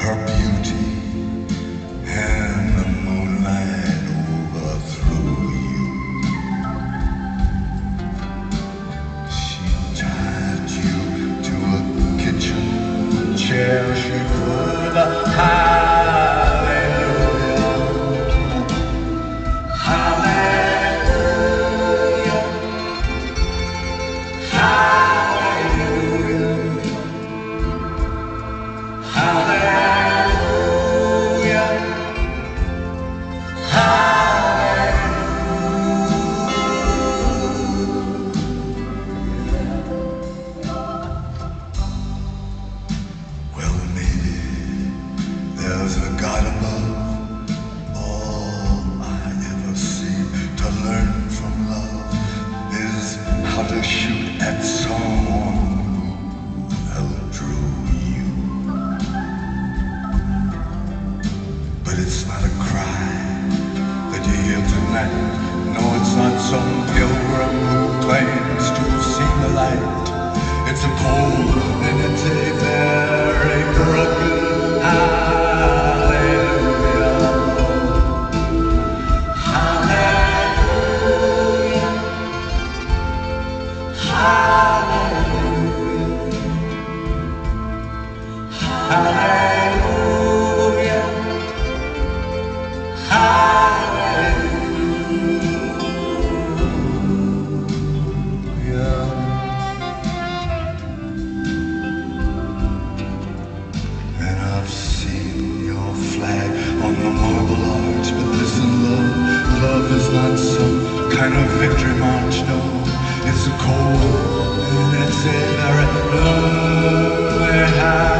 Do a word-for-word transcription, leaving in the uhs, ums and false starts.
her beauty and the moonlight overthrew you. She tied you to a kitchen chair. She put a hallelujah, hallelujah, hallelujah, hallelujah, well, maybe there's a God above. All I ever seem to learn from love is how to shoot at someone who outdrew you. But it's not a cry that you hear tonight. No, it's not some pilgrim who claims to have seen the light. It's a cold and it's a very broken hallelujah, hallelujah, hallelujah, hallelujah, hallelujah. And I've seen your flag on the marble arch, but listen, love, love is not some kind of victory march, no. It's a cold and it's a very lonely high.